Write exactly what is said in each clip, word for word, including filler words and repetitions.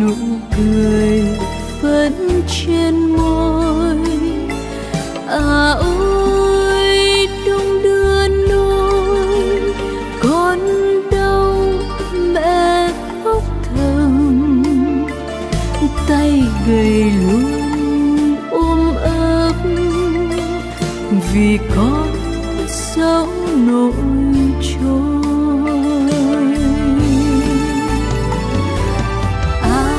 nụ cười vẫn trên môi. À ôi đong đưa nôi, con đau mẹ khóc thầm, tay gầy luôn ôm ấp vì con dấu nỗi trôi. À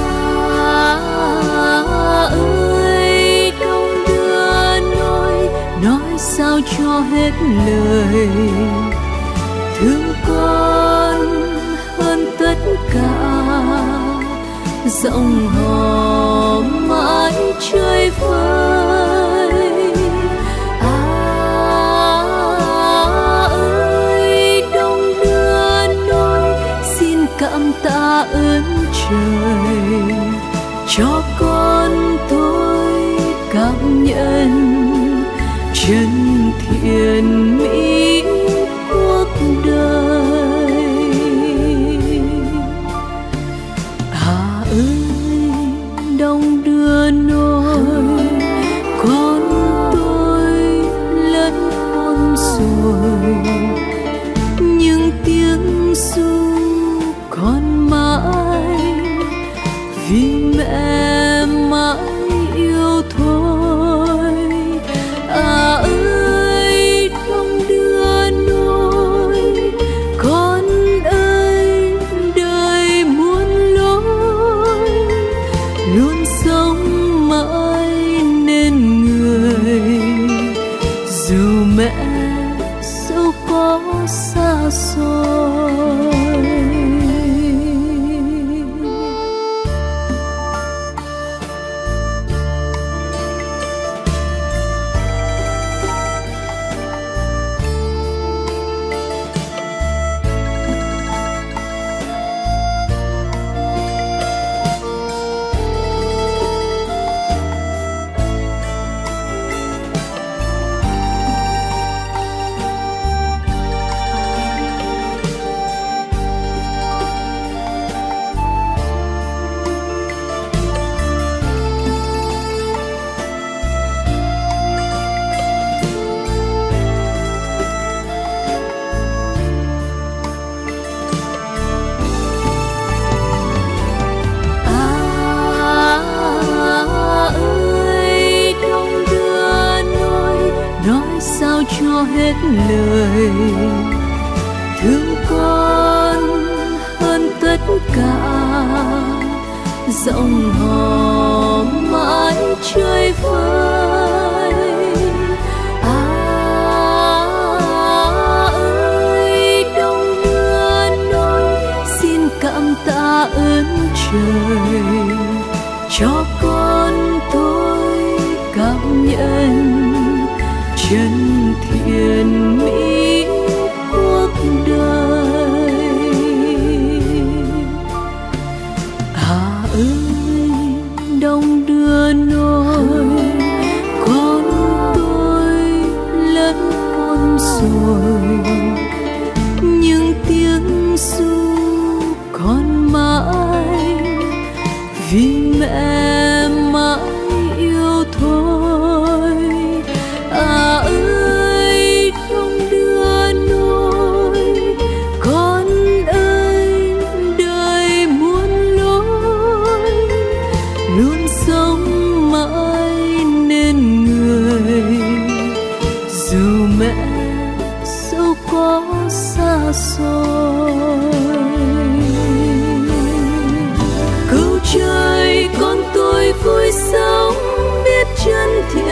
ơi đong đưa nôi, nói sao cho hết lời, thương con hơn tất cả, giọng hò mãi chơi vơi. À ơi đong đưa nôi, xin cảm tạ ơn trời cho con tôi cảm nhận chân thiện mỹ cuộc đời. À ơi đong đưa nôi, con tôi lớn khôn rồi, nhưng tiếng ru còn mãi vì mẹ mãi yêu thôi. À ơi đong đưa nôi, con ơi đời muôn lối, luôn sống mãi nên người, dù mẹ dẫu có xa xôi. Cho hết lời, thương con hơn tất cả, giọng hò mãi chơi vơi. À ơi đong đưa nôi, xin cảm tạ ơn trời cho con tôi cảm nhận chân thiện mỹ cuộc đời. À ơi đong đưa nôi, con tôi lớn khôn rồi, nhưng tiếng ru còn mãi vì mẹ mãi yêu thôi. À ơi đong đưa nôi, con ơi đời muôn lối, luôn sống mãi nên người, dù mẹ dẫu có xa xôi. Cầu trời con tôi vui sống biết chân thiện